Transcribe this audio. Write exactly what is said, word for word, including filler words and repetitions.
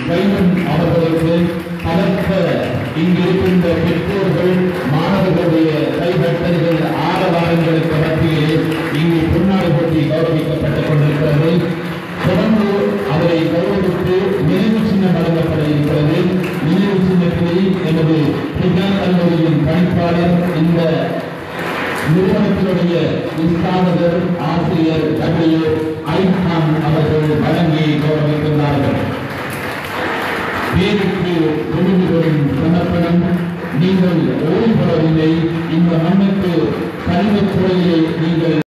வைமன் அவர்களுக்கு பலத்த இங்கிருக்கின்ற பெற்றோர்கள் மாணவர்களுடைய கைதட்டல்கள் ஆரவாரங்களுக்கு மத்தியிலே இங்கு பொன்னாடு பற்றி கௌரவிக்கப்பட்டுக் கொண்டிருக்கிறது. தொடர்ந்து அவரை கௌரவித்து நினைவு சின்னம் வழங்கப்பட இருக்கிறது. நினைவு சின்னத்தில் எனது பின்னால் கல்லூரியின் பணிப்பாளர் இந்த நிறுவனத்தினுடைய இஸ்லாமதர் ஆசிரியர் டபிள்யூ ஐகான் அவர்கள் வழங்கி கௌரவிக்கின்றார்கள். பேருக்கு தொழில்களின் சமர்ப்பணம். நீங்கள் ஓய்வு பெறவில்லை. இந்த மண்ணுக்கு கல்வித்துறையை நீங்கள்